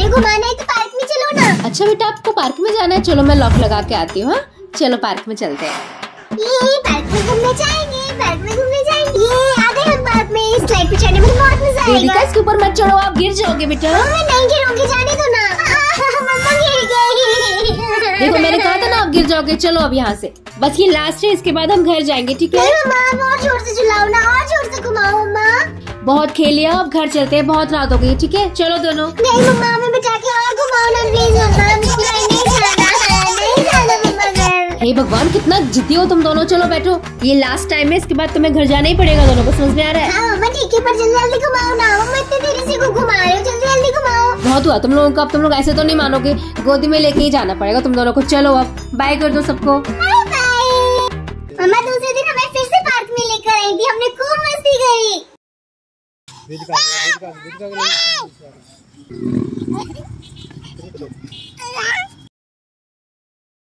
अरे घुमाना है तो पार्क में चलो ना। अच्छा बेटा आपको पार्क में जाना है, चलो मैं लॉक लगा के आती हूँ। चलो पार्क में चलते हैं। ये पार्क में घूमने जाएंगे, पार्क में घूमने जाएंगे। ये आ गए हम पार्क में। इस स्लाइड पे चढ़ने में बहुत मजा आएगा। वेदिका इसके ऊपर मत चढ़ो, आप गिर जाओगे बेटा। मैं नहीं गिरूंगी, जाने दो ना। मम्मा गिर गई। देखो मैंने कहा था ना आप गिर जाओगे। चलो अब यहाँ से बस ये लास्ट है, इसके बाद हम घर जाएंगे, ठीक है? मम्मा और जोर से चिल्लाओ ना, और जोर से घुमाओ मम्मा। बहुत खेल लिया, अब घर चलते हैं, बहुत रात हो गई, ठीक है? चलो दोनों। नहीं मम्मा हमें बिठा के और घुमाओ ना प्लीज मम्मा। नहीं जाना मम्मा घर। हे भगवान कितना जिद्दी हो तुम दोनों। चलो बैठो, ये लास्ट टाइम है, इसके बाद तुम्हें घर जाना ही पड़ेगा दोनों को, समझ में आ रहा है? हाँ मम्मा ठीक है, पर जल्दी जल्दी घुमाओ ना। मम्मा इतनी देरी से घुमा रहे हो, जल्दी जल्दी घुमाओ। बहुत हुआ तुम लोगों का, अब तुम लोग ऐसे तो नहीं मानोगे, गोदी में लेके ही जाना पड़ेगा तुम दोनों को। चलो अब बाय कर दो सबको। Bye bye. मम्मा दूसरे दिन हमें फिर से पार्क में लेकर आई थी, हमने खूब मस्ती करी। वेदिका